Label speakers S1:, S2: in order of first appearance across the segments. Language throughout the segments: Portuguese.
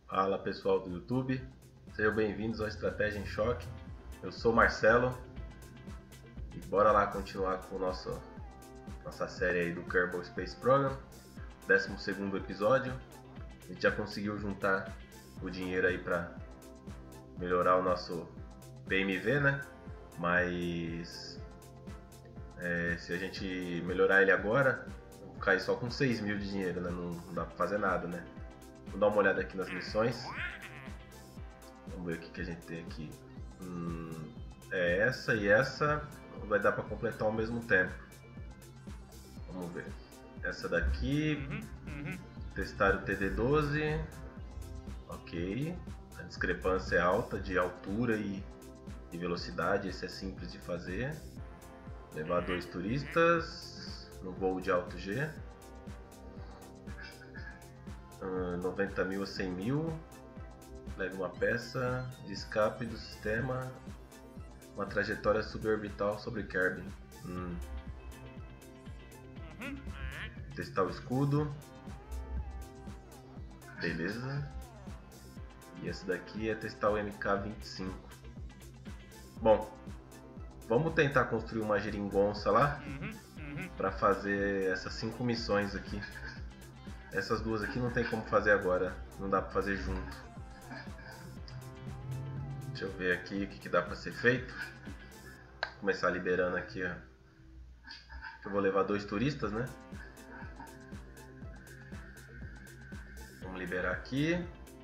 S1: Fala pessoal do YouTube, sejam bem-vindos ao Estratégia em Choque. Eu sou Marcelo e bora lá continuar com nossa série aí do Kerbal Space Program, 12º episódio. A gente já conseguiu juntar o dinheiro aí para melhorar o nosso PMV, né? Mas se a gente melhorar ele agora, vou cair só com 6 mil de dinheiro, né? Não dá pra fazer nada, né? Vou dar uma olhada aqui nas missões. Vamos ver o que a gente tem aqui. Essa e essa vai dar para completar ao mesmo tempo. Vamos ver. Essa daqui, testar o TD12. Ok. A discrepância é alta de altura e velocidade. Esse é simples de fazer. Levar 2 turistas no voo de alto G. 90 mil a 100 mil. Leve uma peça de escape do sistema. Uma trajetória suborbital sobre Kerbin. Testar o escudo. Beleza. E esse daqui é testar o MK25. Bom, vamos tentar construir uma geringonça lá para fazer essas 5 missões aqui. Essas duas aqui não tem como fazer agora, não dá para fazer junto. Deixa eu ver aqui o que dá para ser feito. Vou começar liberando aqui, ó. Eu vou levar 2 turistas, né? Vamos liberar aqui.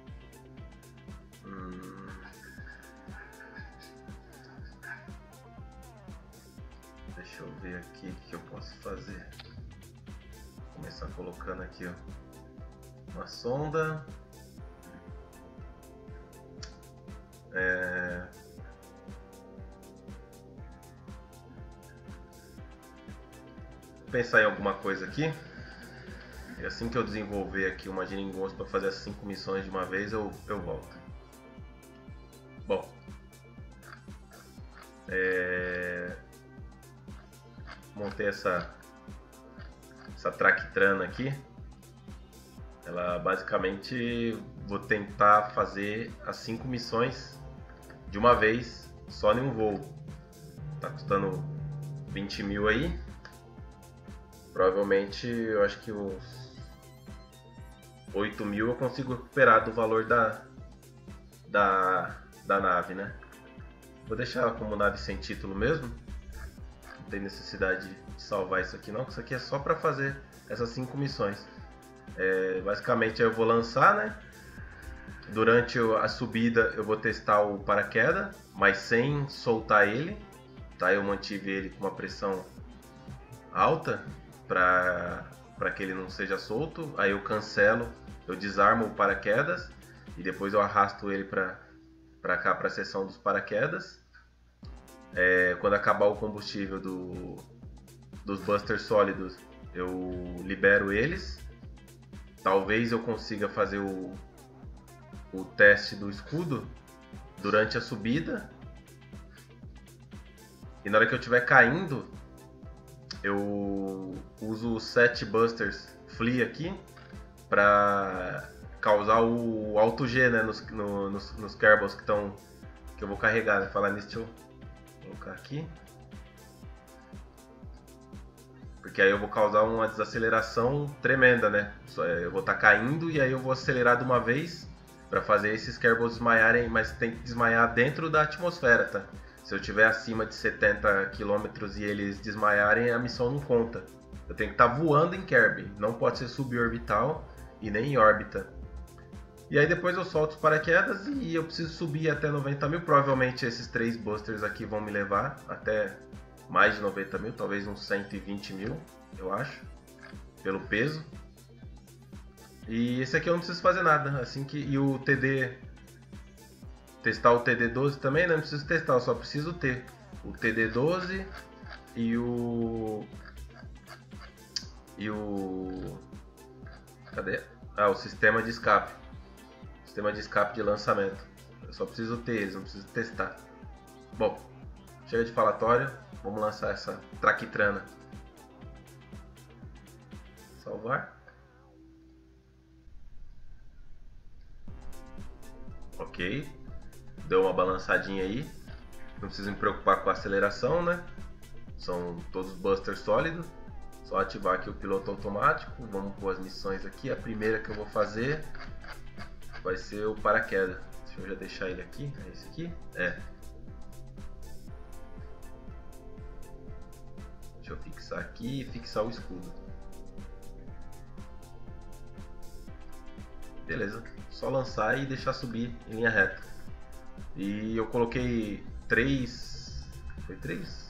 S1: Deixa eu ver aqui o que eu posso fazer. Vou começar colocando aqui, ó, uma sonda. Vou pensar em alguma coisa aqui. E assim que eu desenvolver aqui uma geringonça para fazer as 5 missões de uma vez, eu volto. Bom, montei essa traquitrana aqui. Ela basicamente vou tentar fazer as 5 missões de uma vez, só em um voo. Tá custando 20 mil aí. Provavelmente eu acho que uns 8 mil eu consigo recuperar do valor da nave, né? Vou deixar ela como nave sem título mesmo. Não tem necessidade de salvar isso aqui não, porque isso aqui é só para fazer essas 5 missões. Basicamente eu vou lançar, né? Durante a subida eu vou testar o paraquedas, mas sem soltar ele, tá? Eu mantive ele com uma pressão alta para que ele não seja solto. Aí eu cancelo, eu desarmo o paraquedas e depois eu arrasto ele para cá, para a seção dos paraquedas. Quando acabar o combustível dos busters sólidos, eu libero eles. Talvez eu consiga fazer o teste do escudo durante a subida. E na hora que eu estiver caindo, eu uso os 7 busters Flea aqui para causar o alto G, né, nos Kerbals que eu vou carregar, né? Falar nisso, deixa eu colocar aqui. Porque aí eu vou causar uma desaceleração tremenda, né? Eu vou estar caindo e aí eu vou acelerar de uma vez para fazer esses Kerbals desmaiarem, mas tem que desmaiar dentro da atmosfera, tá? Se eu estiver acima de 70 km e eles desmaiarem, a missão não conta. Eu tenho que estar voando em Kerbin, não pode ser suborbital e nem em órbita. E aí depois eu solto os paraquedas e eu preciso subir até 90 mil. Provavelmente esses 3 busters aqui vão me levar até mais de 90 mil, talvez uns 120 mil, eu acho, pelo peso. E esse aqui eu não preciso fazer nada, assim que... E o TD... Testar o TD12 também, não preciso testar, eu só preciso ter o TD12 e o... Cadê? O sistema de escape. Sistema de escape de lançamento. Eu só preciso ter eles, não preciso testar. Bom, chega de falatório, vamos lançar essa traquitrana. Salvar. Ok. Deu uma balançadinha aí. Não preciso me preocupar com a aceleração, né? São todos busters sólidos. Só ativar aqui o piloto automático. Vamos pôr as missões aqui. A primeira que eu vou fazer vai ser o paraquedas. Deixa eu já deixar ele aqui. É esse aqui? É. Deixa eu fixar aqui e fixar o escudo. Beleza. Só lançar e deixar subir em linha reta. E eu coloquei 3... Foi 3?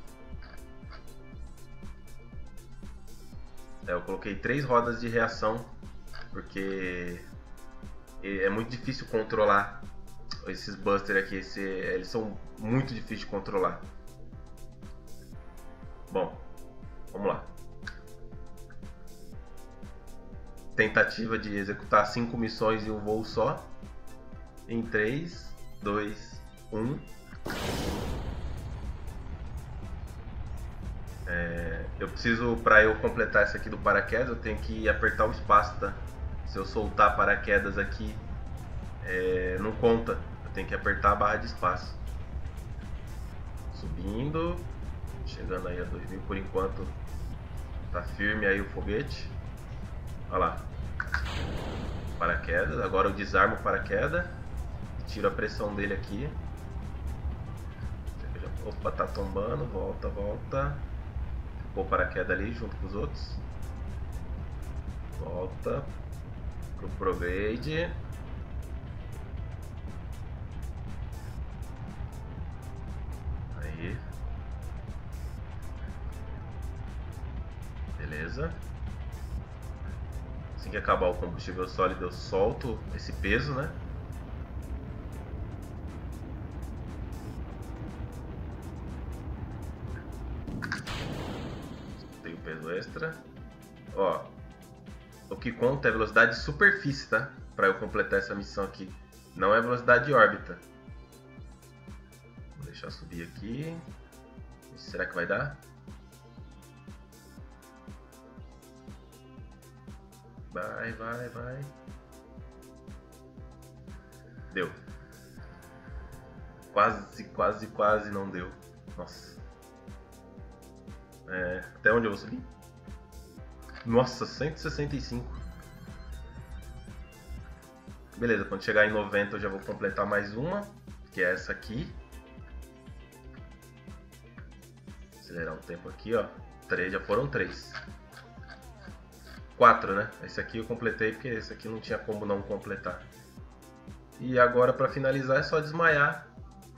S1: Eu coloquei 3 rodas de reação, porque é muito difícil controlar esses busters aqui, eles são muito difíceis de controlar. Bom, vamos lá. Tentativa de executar 5 missões em um voo só. Em 3, 2, 1. Eu preciso, para eu completar essa aqui do paraquedas, eu tenho que apertar o espaço, tá? Se eu soltar paraquedas aqui, não conta. Eu tenho que apertar a barra de espaço. Subindo, chegando aí a 2000 por enquanto. Tá firme aí o foguete. Olha lá. Paraquedas. Agora eu desarmo o paraquedas. Tiro a pressão dele aqui. Opa, tá tombando. Volta, volta. Ficou o paraquedas ali junto com os outros. Volta pro prograde. Aí. Beleza. Assim que acabar o combustível sólido, eu solto esse peso, né? Tem o peso extra. Ó, o que conta é a velocidade de superfície, tá? Pra eu completar essa missão aqui. Não é velocidade de órbita. Vou deixar subir aqui. Será que vai dar? Vai, vai, vai. Deu. Quase, quase, quase não deu. Nossa. Até onde eu vou subir? Nossa, 165. Beleza, quando chegar em 90 eu já vou completar mais uma, que é essa aqui. Acelerar o tempo aqui, ó. 3, já foram 3. 4, né? Esse aqui eu completei porque esse aqui não tinha como não completar. E agora para finalizar é só desmaiar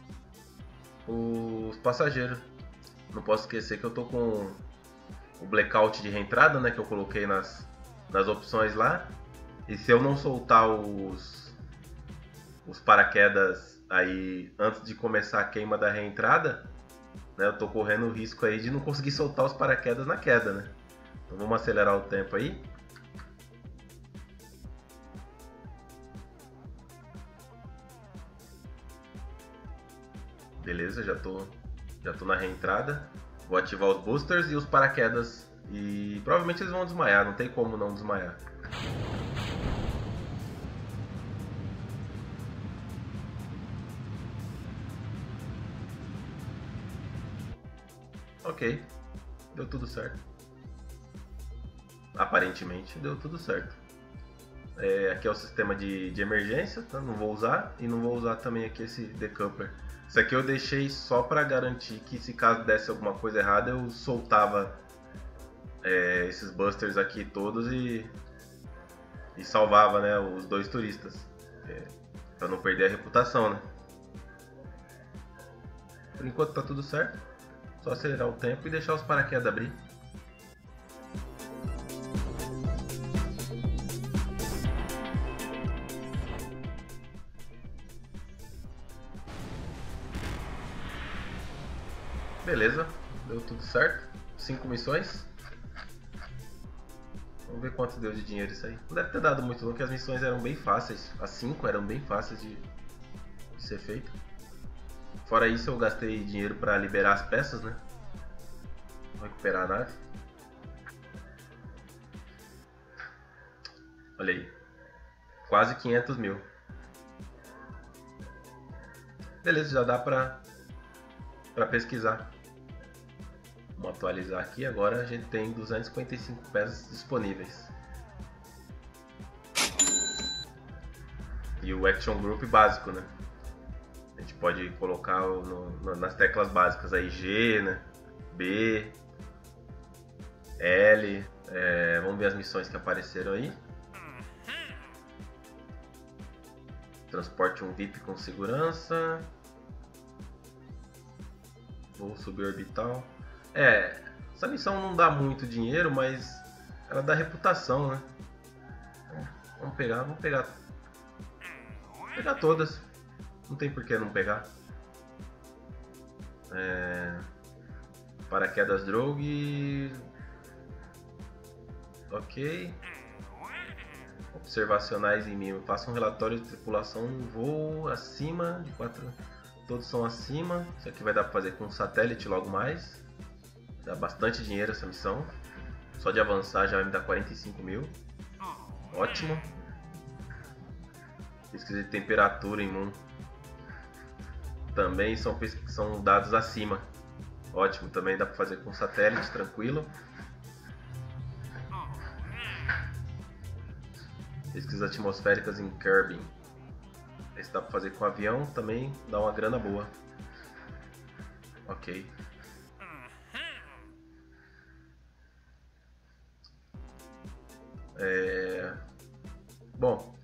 S1: os passageiros. Não posso esquecer que eu tô com o blackout de reentrada, né? Que eu coloquei nas opções lá. E se eu não soltar os paraquedas aí antes de começar a queima da reentrada, né? Eu tô correndo o risco aí de não conseguir soltar os paraquedas na queda, né? Então vamos acelerar o tempo aí. Beleza, já tô na reentrada. Vou ativar os boosters e os paraquedas. E provavelmente eles vão desmaiar, não tem como não desmaiar. Ok, deu tudo certo. Aparentemente deu tudo certo. Aqui é o sistema de emergência, tá? Não vou usar. E não vou usar também aqui esse decoupler. Isso aqui eu deixei só para garantir que se caso desse alguma coisa errada eu soltava esses busters aqui todos e salvava, né, os 2 turistas. Para não perder a reputação, né? Por enquanto tá tudo certo. Só acelerar o tempo e deixar os paraquedas abrir. Beleza, deu tudo certo. 5 missões. Vamos ver quanto deu de dinheiro isso aí. Não deve ter dado muito não, porque as missões eram bem fáceis. As 5 eram bem fáceis de ser feito. Fora isso eu gastei dinheiro para liberar as peças, né? Vou recuperar a nave. Olha aí. Quase 500 mil. Beleza, já dá pra pesquisar. Vamos atualizar aqui, agora a gente tem 255 peças disponíveis. E o Action Group básico, né? A gente pode colocar nas teclas básicas aí G, né? B, L. Vamos ver as missões que apareceram aí. Transporte um VIP com segurança. Voo suborbital. Essa missão não dá muito dinheiro, mas ela dá reputação, né? Vamos pegar todas. Não tem por que não pegar. Paraquedas Drogue. Ok. Observacionais em mim. Faça um relatório de tripulação. Voo acima de 4. Todos são acima. Isso aqui vai dar para fazer com um satélite logo mais. Dá bastante dinheiro essa missão. Só de avançar já vai me dar 45 mil. Ótimo. Pesquisa de temperatura em Moon. Também são dados acima. Ótimo, também dá para fazer com satélite, tranquilo. Pesquisas atmosféricas em Kerbin. Esse dá para fazer com avião, também dá uma grana boa. Ok. Bom,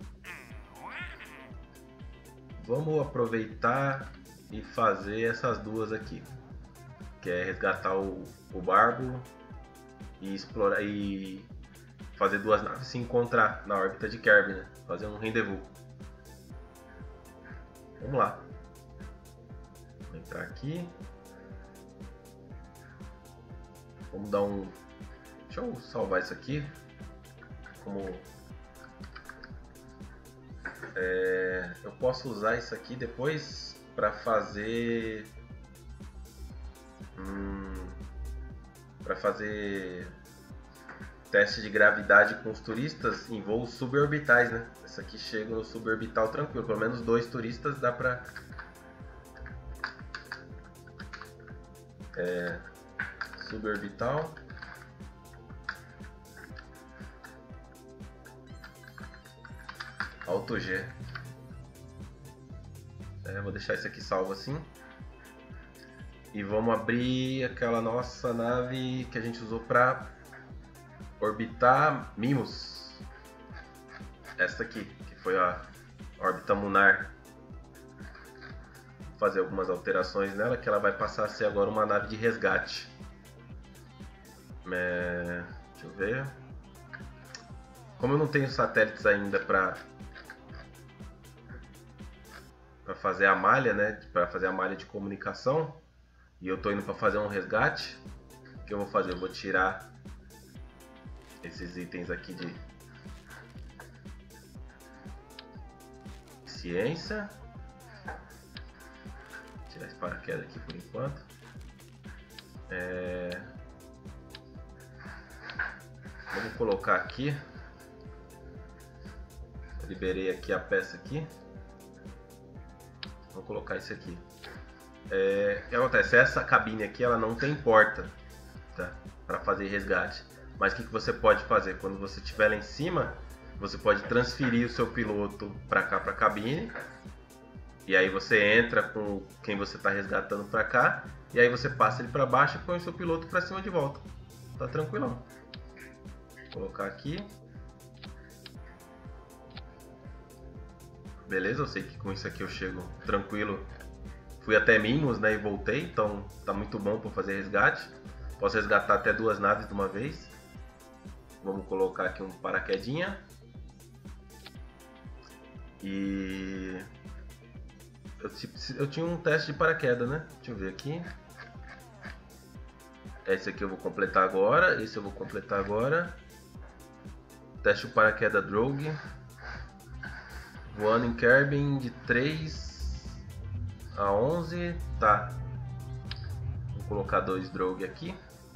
S1: vamos aproveitar e fazer essas duas aqui, que é resgatar o Barbo e explorar e fazer duas naves se encontrar na órbita de Kerbin, né? Fazer um rendezvous. Vamos lá. Vou entrar aqui. Vamos dar um... Deixa eu salvar isso aqui. Como... eu posso usar isso aqui depois para fazer... para fazer teste de gravidade com os turistas em voos suborbitais, né? Essa aqui chega no suborbital tranquilo, pelo menos 2 turistas dá pra... suborbital. Alto G. Vou deixar isso aqui salvo assim. E vamos abrir aquela nossa nave que a gente usou para orbitar Mimos. Essa aqui, que foi a órbita lunar. Vou fazer algumas alterações nela, que ela vai passar a ser agora uma nave de resgate. Deixa eu ver. Como eu não tenho satélites ainda para fazer a malha, né? Para fazer a malha de comunicação. E eu tô indo para fazer um resgate. O que eu vou fazer? Eu vou tirar esses itens aqui de ciência. Vou tirar esse paraquedas aqui por enquanto. Vamos colocar aqui. Eu liberei aqui a peça aqui. Vou colocar isso aqui. O que acontece? Essa cabine aqui ela não tem porta, tá? Para fazer resgate. Mas o que você pode fazer? Quando você estiver lá em cima, você pode transferir o seu piloto para cá, para a cabine. E aí você entra com quem você está resgatando para cá. E aí você passa ele para baixo e põe o seu piloto para cima de volta. Tá tranquilão. Vou colocar aqui. Beleza, eu sei que com isso aqui eu chego tranquilo. Fui até Mimos, né, e voltei, então tá muito bom para fazer resgate. Posso resgatar até 2 naves de uma vez. Vamos colocar aqui um paraquedinha. E eu tinha um teste de paraquedas, né? Deixa eu ver aqui. Esse aqui eu vou completar agora. Esse eu vou completar agora. Teste o paraquedas Drogue. Voando em Kerbin de 3 a 11. Tá. Vou colocar 2 Drogue aqui.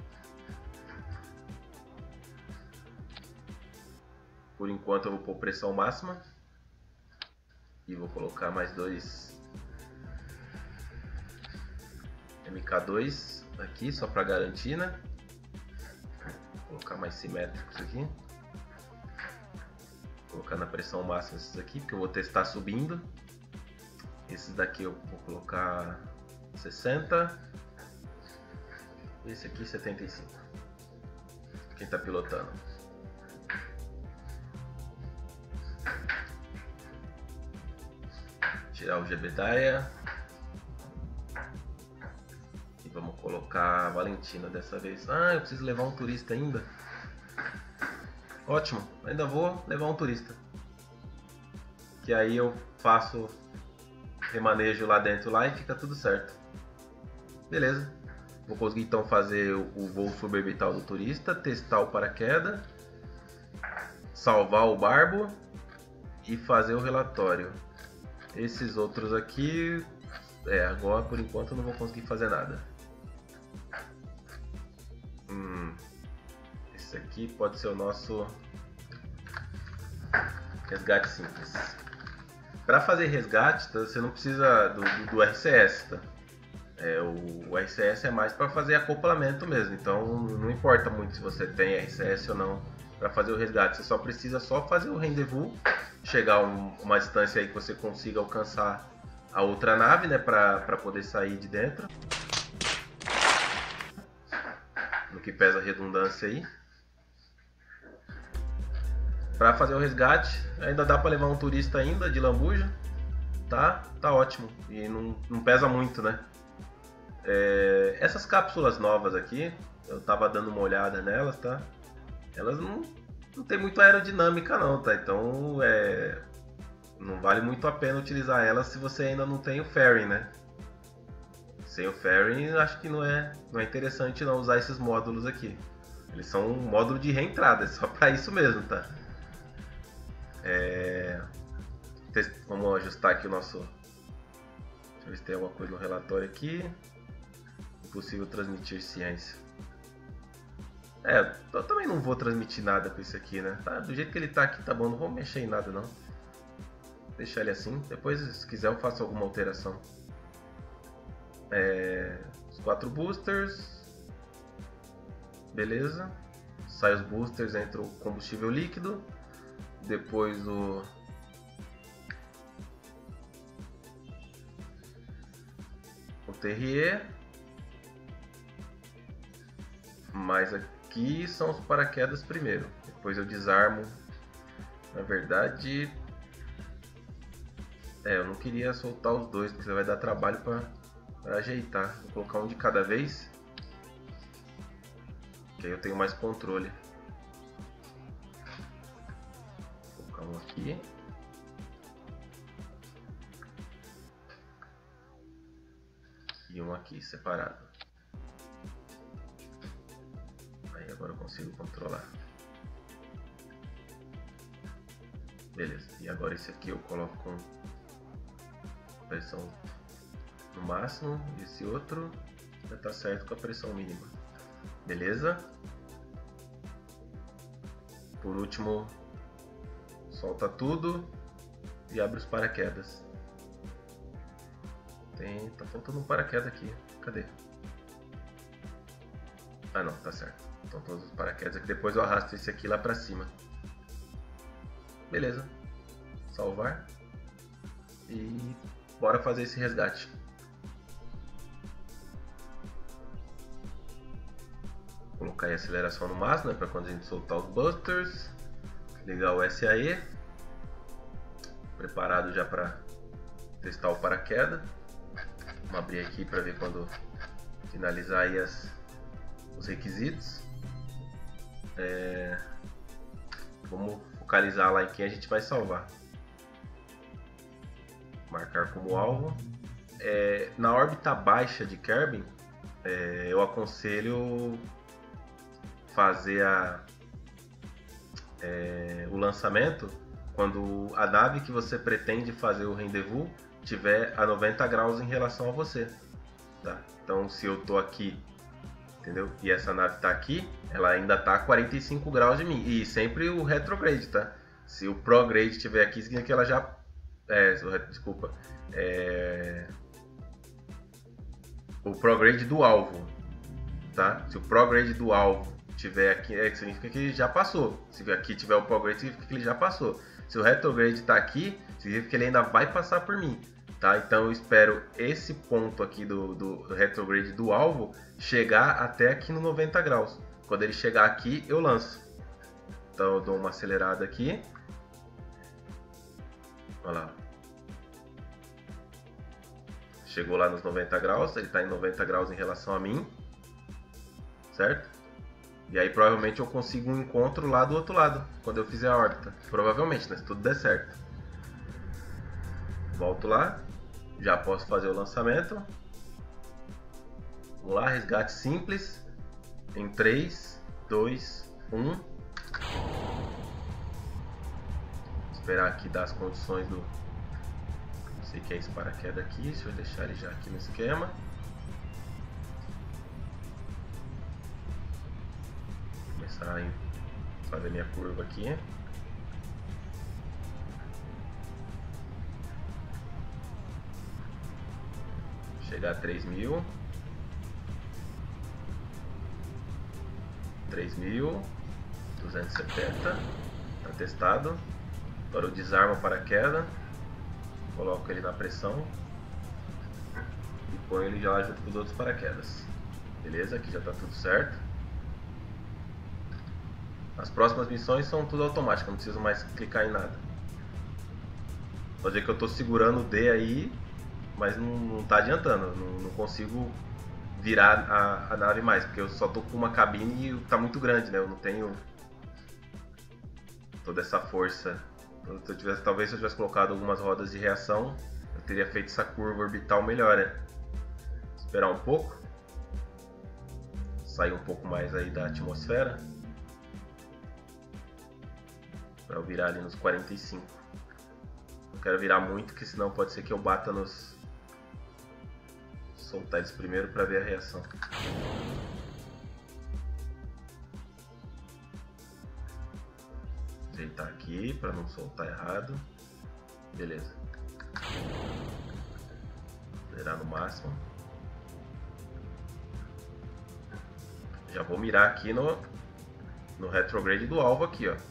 S1: Por enquanto eu vou pôr pressão máxima. E vou colocar mais 2 MK2 aqui, só para garantir, né? Vou colocar mais simétricos aqui. Vou colocar na pressão máxima esses aqui, porque eu vou testar subindo. Esses daqui eu vou colocar 60. Esse aqui 75. Quem está pilotando. Tirar o Jebediah. E vamos colocar a Valentina dessa vez. Ah, eu preciso levar um turista ainda. Ótimo, ainda vou levar um turista. Que aí eu faço remanejo lá dentro lá e fica tudo certo. Beleza. Vou conseguir então fazer o voo suborbital do turista, testar o paraquedas, salvar o barbo e fazer o relatório. Esses outros aqui, agora por enquanto eu não vou conseguir fazer nada. Esse aqui pode ser o nosso resgate simples. Para fazer resgate, tá, você não precisa do RCS, tá? O RCS é mais para fazer acoplamento mesmo, então não importa muito se você tem RCS ou não para fazer o resgate. Você só precisa fazer o rendezvous, chegar a uma distância aí que você consiga alcançar a outra nave, né, para poder sair de dentro. No que pesa a redundância aí. Para fazer o resgate, ainda dá para levar um turista ainda de lambuja, tá ótimo e não pesa muito, né? Essas cápsulas novas aqui, eu tava dando uma olhada nelas, tá? Elas não tem muito aerodinâmica não, tá? Então não vale muito a pena utilizar elas se você ainda não tem o fairing, né? Sem o fairing, acho que não é interessante não usar esses módulos aqui. Eles são um módulo de reentrada, é só para isso mesmo, tá? Vamos ajustar aqui o nosso... Deixa eu ver se tem alguma coisa no relatório aqui. Impossível transmitir ciência. Eu também não vou transmitir nada com isso aqui, né? Tá, do jeito que ele tá aqui tá bom, não vou mexer em nada não. Deixar ele assim, depois se quiser eu faço alguma alteração. Os 4 boosters. Beleza. Sai os boosters, entra o combustível líquido. Depois o TRE. Mas aqui são os paraquedas primeiro. Depois eu desarmo. Na verdade, eu não queria soltar os dois, porque vai dar trabalho para ajeitar. Vou colocar um de cada vez, que aí eu tenho mais controle. Vou colocar um aqui. E um aqui separado. Aí agora eu consigo controlar. Beleza. E agora esse aqui eu coloco com pressão no máximo. E esse outro já está certo com a pressão mínima. Beleza. Por último, solta tudo e abre os paraquedas. Tá faltando um paraquedas aqui. Cadê? Ah não, tá certo. Então todos os paraquedas aqui. Depois eu arrasto esse aqui lá pra cima. Beleza. Salvar. E bora fazer esse resgate. Vou colocar aí a aceleração no máximo, né, para quando a gente soltar os busters. Ligar o SAE. Preparado já para testar o paraquedas. Vamos abrir aqui para ver quando finalizar aí os requisitos. Vamos focalizar lá em quem a gente vai salvar. Marcar como alvo. Na órbita baixa de Kerbin, eu aconselho fazer o lançamento quando a nave que você pretende fazer o rendezvous tiver a 90 graus em relação a você, tá? Então se eu tô aqui, entendeu? E essa nave tá aqui, ela ainda tá a 45 graus de mim. E sempre o retrograde, tá? Se o prograde estiver aqui, significa que ela já... desculpa. o prograde do alvo, tá? Se o prograde do alvo tiver aqui, significa que ele já passou. Se aqui tiver o prograde, significa que ele já passou. Se o retrograde está aqui, significa que ele ainda vai passar por mim, tá? Então eu espero esse ponto aqui do retrograde do alvo chegar até aqui no 90 graus. Quando ele chegar aqui, eu lanço. Então eu dou uma acelerada aqui. Olha lá. Chegou lá nos 90 graus, ele está em 90 graus em relação a mim, certo? E aí provavelmente eu consigo um encontro lá do outro lado, quando eu fizer a órbita. Provavelmente, né? Se tudo der certo. Volto lá, já posso fazer o lançamento. Vamos lá, resgate simples. Em 3, 2, 1. Esperar aqui dar as condições do... Não sei o que é esse paraquedas aqui, deixa eu deixar ele já aqui no esquema. Começar a fazer minha curva aqui. Chegar a 3.000. 3.270. Tá testado. Agora eu desarmo o paraquedas. Coloco ele na pressão. E ponho ele já lá junto com os outros paraquedas. Beleza? Aqui já tá tudo certo. As próximas missões são tudo automático, não preciso mais clicar em nada. Pode ver que eu estou segurando o D aí, mas não está adiantando, não consigo virar a nave mais, porque eu só estou com uma cabine e está muito grande, né? Eu não tenho toda essa força. Talvez se eu tivesse colocado algumas rodas de reação, eu teria feito essa curva orbital melhor, né? Esperar um pouco, sair um pouco mais aí da atmosfera. Para eu virar ali nos 45. Não quero virar muito, porque senão pode ser que eu bata nos... Soltar eles primeiro para ver a reação. Ajeitar aqui para não soltar errado. Beleza. Acelerar no máximo. Já vou mirar aqui no retrograde do alvo aqui, ó.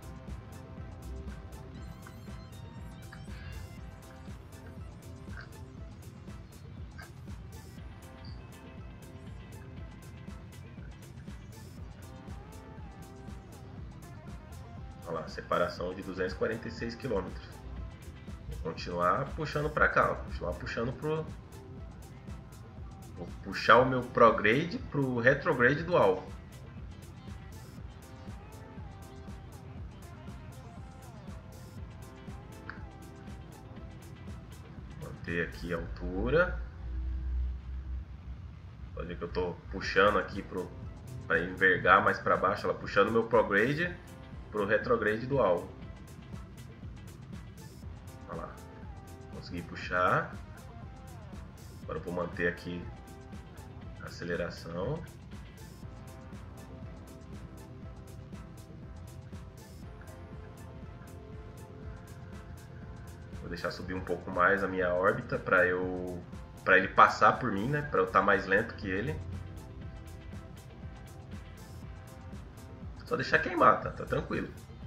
S1: Olha lá, separação de 246 km. Vou continuar puxando para cá, ó. Continuar puxando pro... Vou puxar o meu prograde pro retrograde do alvo. Manter aqui a altura. Pode ver que eu estou puxando aqui para envergar mais para baixo, ela puxando o meu prograde pro retrograde do alvo. Olha lá, consegui puxar. Agora eu vou manter aqui a aceleração. Vou deixar subir um pouco mais a minha órbita para ele passar por mim, né? Para eu estar mais lento que ele. Só deixar queimar, tá? Tá tranquilo.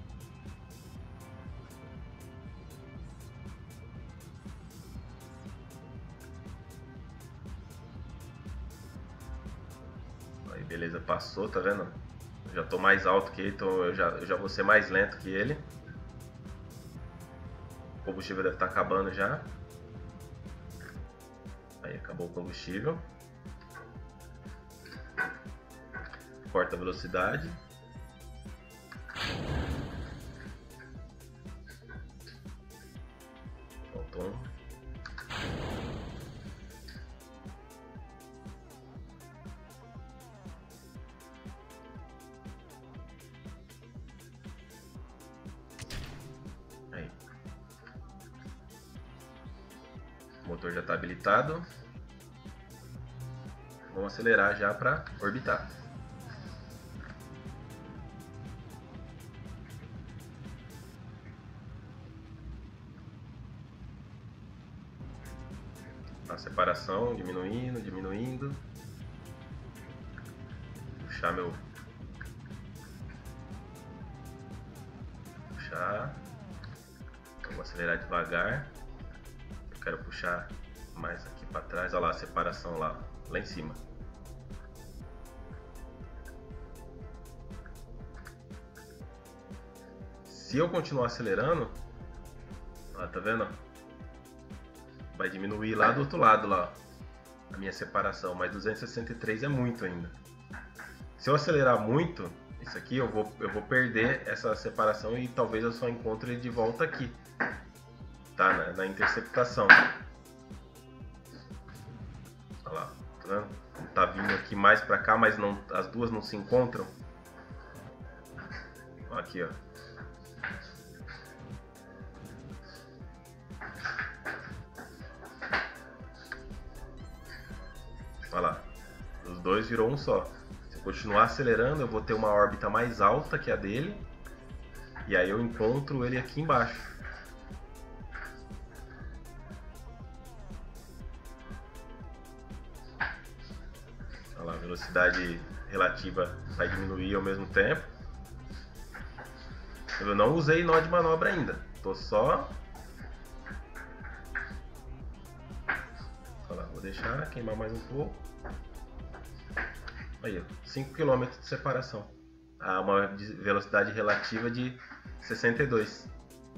S1: Aí beleza, passou, tá vendo? Eu já tô mais alto que ele, então eu já vou ser mais lento que ele. O combustível deve estar acabando já. Aí acabou o combustível. Corta a velocidade. Faltou um. Aí. O motor já está habilitado. Vamos acelerar já para orbitar. A separação, diminuindo, diminuindo. Puxar meu... Puxar. Eu vou acelerar devagar. Eu quero puxar mais aqui para trás. Olha lá a separação lá em cima. Se eu continuar acelerando, ó, tá vendo? Vai diminuir lá do outro lado lá a minha separação, mas 263 é muito ainda. Se eu acelerar muito isso aqui, eu vou perder essa separação e talvez eu só encontre ele de volta aqui, tá? Na interceptação. Olha lá, tá vendo? Tá vindo aqui mais pra cá, mas não, as duas não se encontram. Aqui, ó. Olha lá, os dois virou um só. Se eu continuar acelerando, eu vou ter uma órbita mais alta que a dele. E aí eu encontro ele aqui embaixo. Olha lá, a velocidade relativa vai diminuir ao mesmo tempo. Eu não usei nó de manobra ainda. Tô só... Olha lá, vou deixar queimar mais um pouco. Aí, 5 km de separação. A uma velocidade relativa de 62.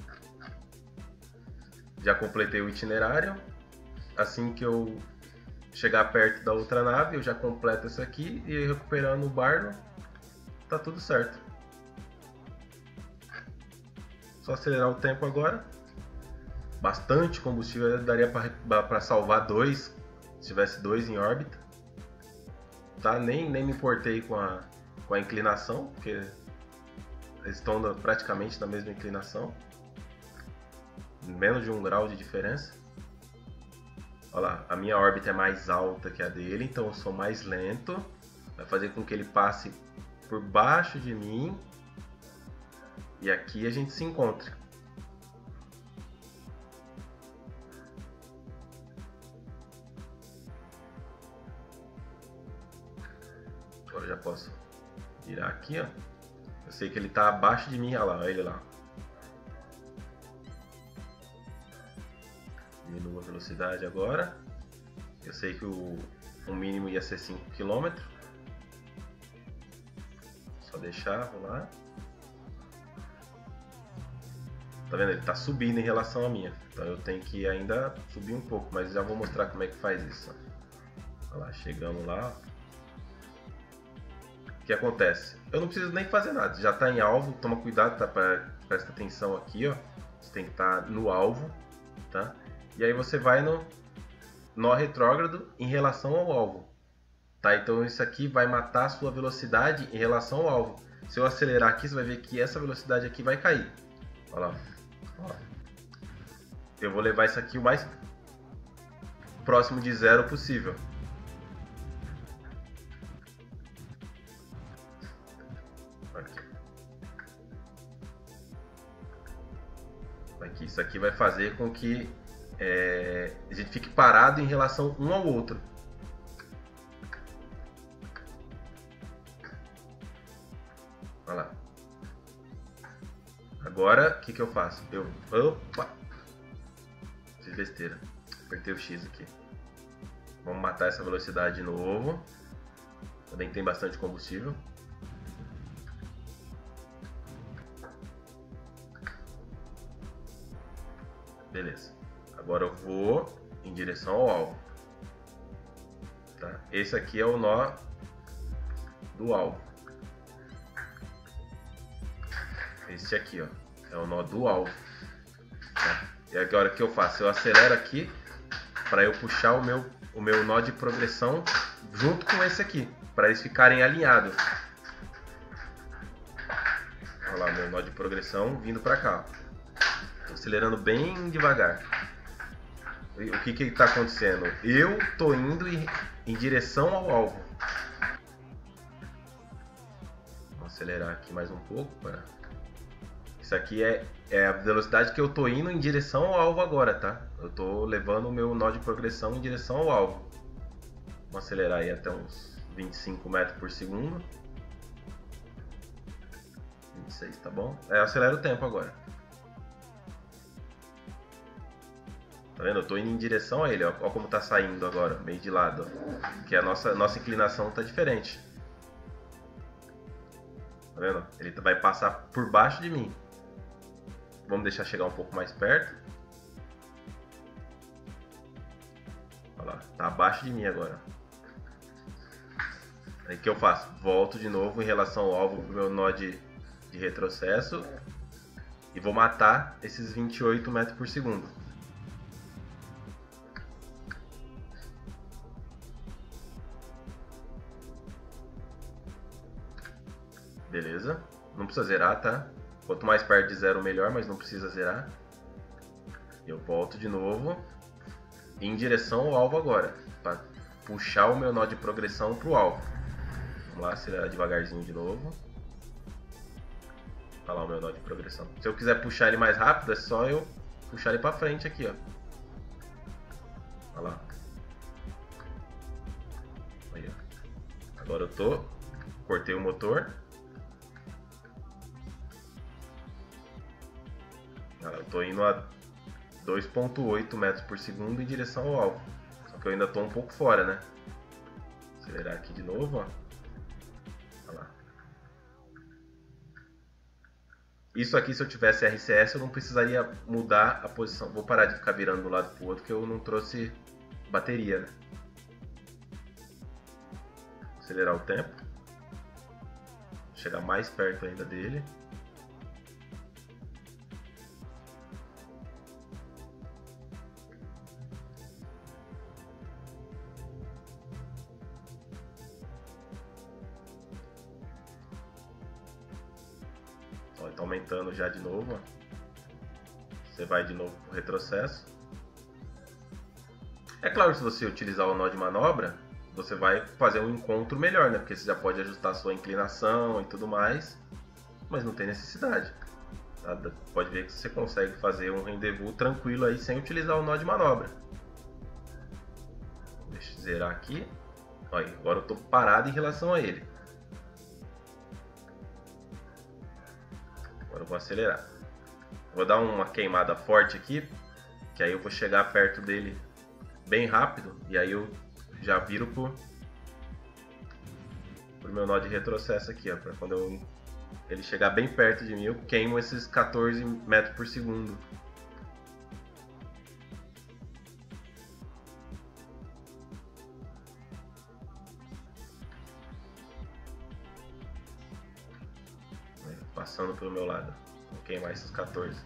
S1: Já completei o itinerário. Assim que eu chegar perto da outra nave, eu já completo essa aqui e recuperando o barco, tá tudo certo. Só acelerar o tempo agora. Bastante combustível, daria para salvar dois, se tivesse dois em órbita. Tá? Nem me importei com a inclinação, porque eles estão praticamente na mesma inclinação. Menos de 1 grau de diferença. Olha lá, a minha órbita é mais alta que a dele, então eu sou mais lento. Vai fazer com que ele passe por baixo de mim. E aqui a gente se encontra. Agora eu já posso virar aqui, ó. Eu sei que ele está abaixo de mim, olha lá, olha ele lá. Diminuo a velocidade agora. Eu sei que o mínimo ia ser 5 km. Só deixar rolar. Tá vendo? Ele tá subindo em relação à minha. Então eu tenho que ainda subir um pouco, mas já vou mostrar como é que faz isso. Olha lá, chegamos lá. O que acontece? Eu não preciso nem fazer nada, já está em alvo, toma cuidado, tá? Presta atenção aqui, ó. Você tem que estar no alvo, tá? E aí você vai no nó retrógrado em relação ao alvo, tá? Então isso aqui vai matar a sua velocidade em relação ao alvo. Se eu acelerar aqui, você vai ver que essa velocidade aqui vai cair. Olha lá. Ó. Eu vou levar isso aqui o mais próximo de zero possível. Aqui, isso aqui vai fazer com que a gente fique parado em relação um ao outro. Olha lá. Agora, o que eu faço? Opa! Fiz besteira. Apertei o X aqui. Vamos matar essa velocidade de novo. Também tem bastante combustível. Beleza. Agora eu vou em direção ao alvo. Tá? Esse aqui é o nó do alvo. Esse aqui, ó, é o nó do alvo. Tá? E agora o que eu faço? Eu acelero aqui para eu puxar o meu nó de progressão junto com esse aqui, para eles ficarem alinhados. Olha lá, meu nó de progressão vindo para cá. Tô acelerando bem devagar. O que está acontecendo? Eu tô indo em direção ao alvo. Vou acelerar aqui mais um pouco. Isso aqui é É a velocidade que eu tô indo em direção ao alvo agora, tá? Eu tô levando o meu nó de progressão em direção ao alvo. Vamos acelerar aí até uns 25 metros por segundo. 26, tá bom? É, acelera o tempo agora. Tá vendo? Eu tô indo em direção a ele, ó. Ó como tá saindo agora, meio de lado, ó. Que a nossa inclinação tá diferente. Tá vendo? Ele vai passar por baixo de mim. Vamos deixar chegar um pouco mais perto. Olha lá, tá abaixo de mim agora. Aí o que eu faço? Volto de novo em relação ao alvo pro meu nó de retrocesso. E vou matar esses 28 metros por segundo. Beleza. Não precisa zerar, tá? Quanto mais perto de zero, melhor, mas não precisa zerar. Eu volto de novo em direção ao alvo agora, para puxar o meu nó de progressão para o alvo. Vamos lá, acelerar devagarzinho de novo. Olha lá o meu nó de progressão. Se eu quiser puxar ele mais rápido, é só eu puxar ele para frente aqui, ó. Olha lá. Aí, ó. Agora eu cortei o motor. Eu tô indo a 2.8 metros por segundo em direção ao alvo. Só que eu ainda tô um pouco fora, né? Acelerar aqui de novo, ó. Olha lá. Isso aqui, se eu tivesse RCS, eu não precisaria mudar a posição. Vou parar de ficar virando de um lado pro outro, porque eu não trouxe bateria, né? Acelerar o tempo. Chegar mais perto ainda dele. Ó, tá aumentando já de novo, ó. Você vai de novo pro retrocesso. É claro que se você utilizar o nó de manobra, você vai fazer um encontro melhor, né? Porque você já pode ajustar a sua inclinação e tudo mais, mas não tem necessidade. Tá? Pode ver que você consegue fazer um rendezvous tranquilo aí sem utilizar o nó de manobra. Deixa eu zerar aqui. Olha, agora eu estou parado em relação a ele. Agora eu vou acelerar. Vou dar uma queimada forte aqui, que aí eu vou chegar perto dele bem rápido e aí eu já viro pro meu nó de retrocesso aqui, ó, para quando ele chegar bem perto de mim eu queimo esses 14 metros por segundo. Passando pelo meu lado, vou queimar esses 14.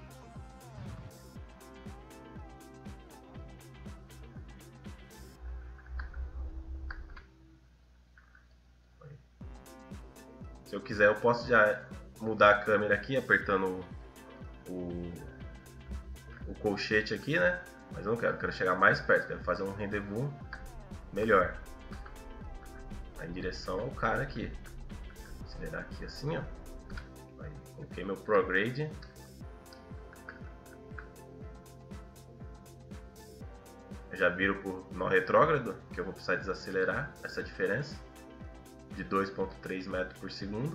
S1: Se eu quiser, eu posso já mudar a câmera aqui, apertando o colchete aqui, né? Mas eu não quero, quero chegar mais perto, quero fazer um rendezvous melhor. Vai em direção ao cara aqui. Vou acelerar aqui assim, ó. Aí, coloquei meu ProGrade. Eu já viro pro nó retrógrado, que eu vou precisar desacelerar essa diferença de 2.3 metros por segundo.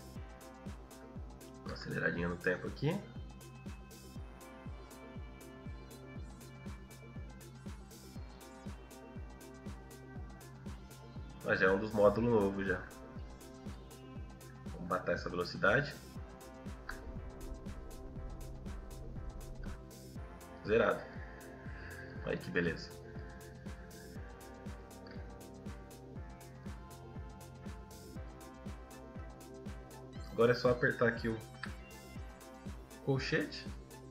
S1: Uma aceleradinha no tempo aqui. Mas já é um dos módulos novos já. Vamos matar essa velocidade. Zerado. Olha que beleza. Agora é só apertar aqui o colchete.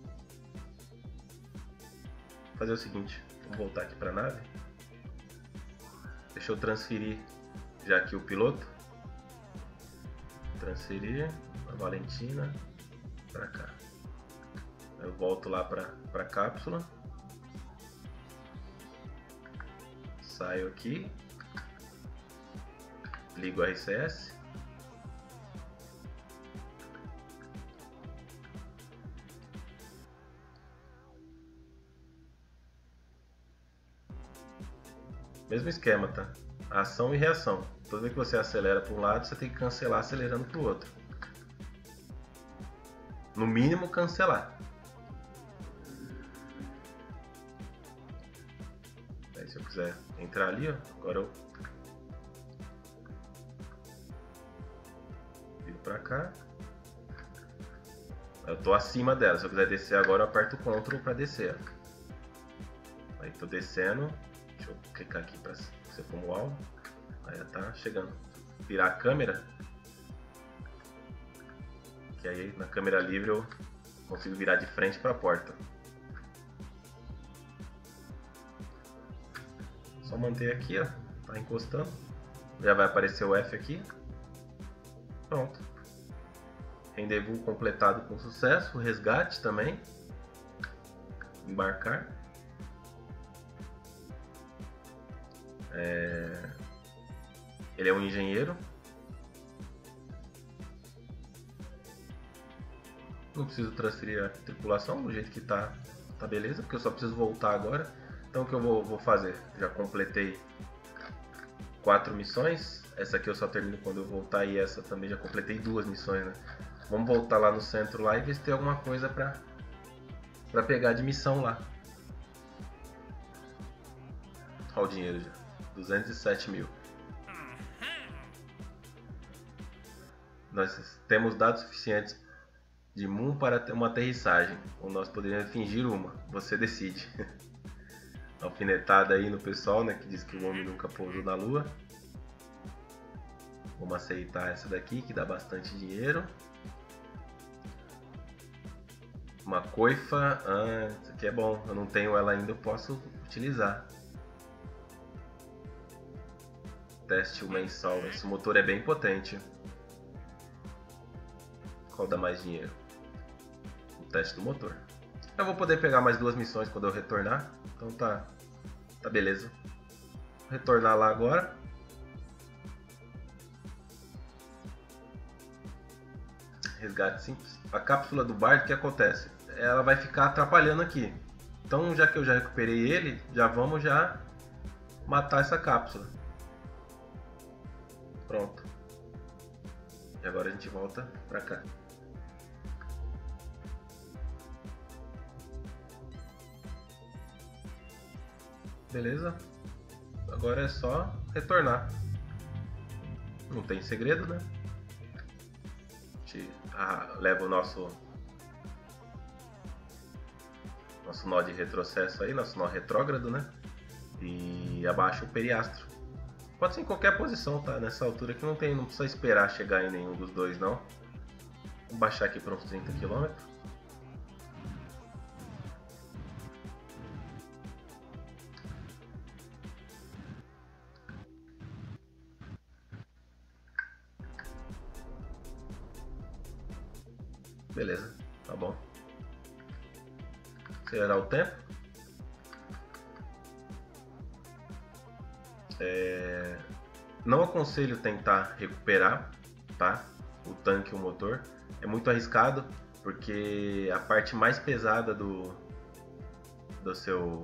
S1: Fazer o seguinte, vamos voltar aqui para a nave. Deixa eu transferir já aqui o piloto. Transferir a Valentina para cá. Eu volto lá para a cápsula. Saio aqui. Ligo o RCS. Mesmo esquema, tá? Ação e reação. Toda vez que você acelera para um lado, você tem que cancelar acelerando para o outro. No mínimo, cancelar. Aí, se eu quiser entrar ali, ó, agora eu viro para cá. Eu tô acima dela. Se eu quiser descer agora, eu aperto o Ctrl para descer. Aí tô descendo. Deixa eu clicar aqui para ser como alvo. Aí já tá chegando. Virar a câmera. Que aí na câmera livre eu consigo virar de frente para a porta. Só manter aqui, ó. Tá encostando. Já vai aparecer o F aqui. Pronto. Rendezvous completado com sucesso. Resgate também. Embarcar. Ele é um engenheiro. Não preciso transferir a tripulação do jeito que tá beleza, porque eu só preciso voltar agora. Então o que eu vou fazer? Já completei 4 missões. Essa aqui eu só termino quando eu voltar e essa também já completei 2 missões, né? Vamos voltar lá no centro lá e ver se tem alguma coisa pra pegar de missão lá. Olha o dinheiro já. 207 mil. Nós temos dados suficientes de Moon para ter uma aterrissagem, ou nós poderíamos fingir uma. Você decide. Alfinetada aí no pessoal, né, que diz que o homem nunca pousou na Lua. Vamos aceitar essa daqui, que dá bastante dinheiro. Uma coifa. Isso aqui é bom. Eu não tenho ela ainda, eu posso utilizar. Teste mensal. Esse motor é bem potente. Qual dá mais dinheiro? O teste do motor. Eu vou poder pegar mais 2 missões quando eu retornar. Então tá beleza. Vou retornar lá agora. Resgate simples. A cápsula do bardo, o que acontece? Ela vai ficar atrapalhando aqui. Então já que eu já recuperei ele, já vamos já matar essa cápsula. Pronto. E agora a gente volta pra cá. Beleza? Agora é só retornar. Não tem segredo, né? A gente leva o nosso nó de retrocesso aí, nosso nó retrógrado, né? E abaixa o periastro. Pode ser em qualquer posição, tá? Nessa altura aqui não precisa esperar chegar em nenhum dos dois, não. Vou baixar aqui para uns 30 km. Beleza, tá bom. Acelerar o tempo. Não aconselho tentar recuperar, tá? O tanque e o motor. É muito arriscado, porque a parte mais pesada do seu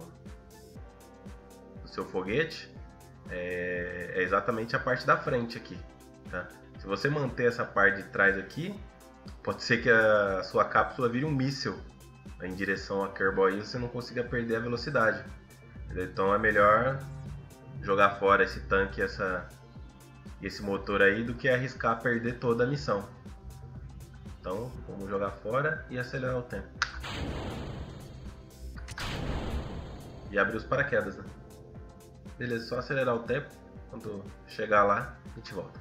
S1: foguete é exatamente a parte da frente aqui, tá? Se você manter essa parte de trás aqui, pode ser que a sua cápsula vire um míssil em direção a Kerbal e você não consiga perder a velocidade. Então é melhor jogar fora esse tanque e esse motor aí do que arriscar perder toda a missão. Então vamos jogar fora e acelerar o tempo. E abrir os paraquedas, né? Beleza, só acelerar o tempo. Quando chegar lá, a gente volta.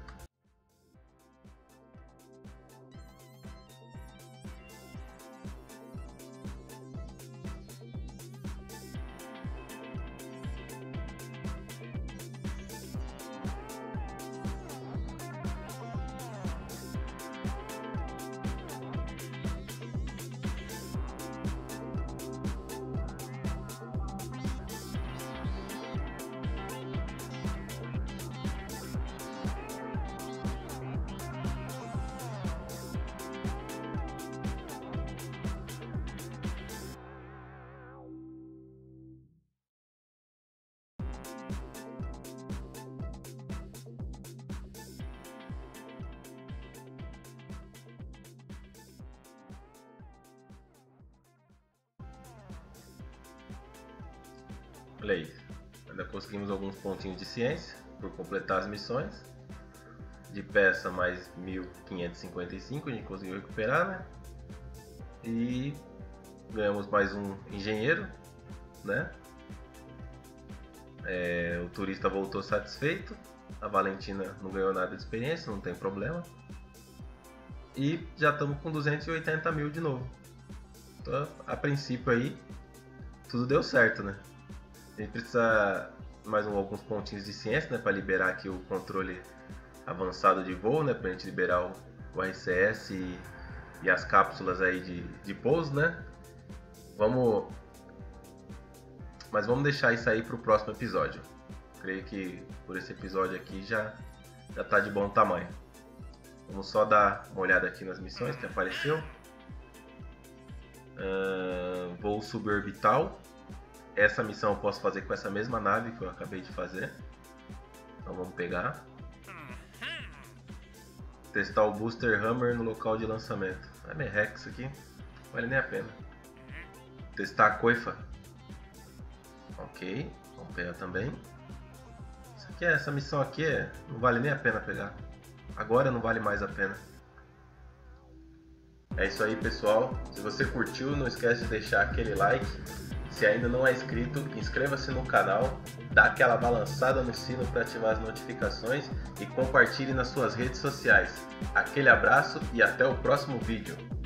S1: Olha aí, ainda conseguimos alguns pontinhos de ciência por completar as missões. De peça mais 1555 a gente conseguiu recuperar, né? E ganhamos mais um engenheiro, né? O turista voltou satisfeito. A Valentina não ganhou nada de experiência, não tem problema. E já estamos com 280 mil de novo. Então, a princípio aí, tudo deu certo, né? A gente precisa mais alguns pontinhos de ciência, né? Para liberar aqui o controle avançado de voo, né? Pra gente liberar o RCS e as cápsulas aí de pouso, né? Mas vamos deixar isso aí pro próximo episódio. Creio que por esse episódio aqui já tá de bom tamanho. Vamos só dar uma olhada aqui nas missões que apareceu. Voo suborbital. Essa missão eu posso fazer com essa mesma nave que eu acabei de fazer. Então vamos pegar. Testar o Booster Hammer no local de lançamento. É merreca isso aqui. Não vale nem a pena. Testar a coifa. Ok. Vamos pegar também. Essa missão aqui não vale nem a pena pegar. Agora não vale mais a pena. É isso aí, pessoal. Se você curtiu, não esquece de deixar aquele like. Se ainda não é inscrito, inscreva-se no canal, dá aquela balançada no sino para ativar as notificações e compartilhe nas suas redes sociais. Aquele abraço e até o próximo vídeo.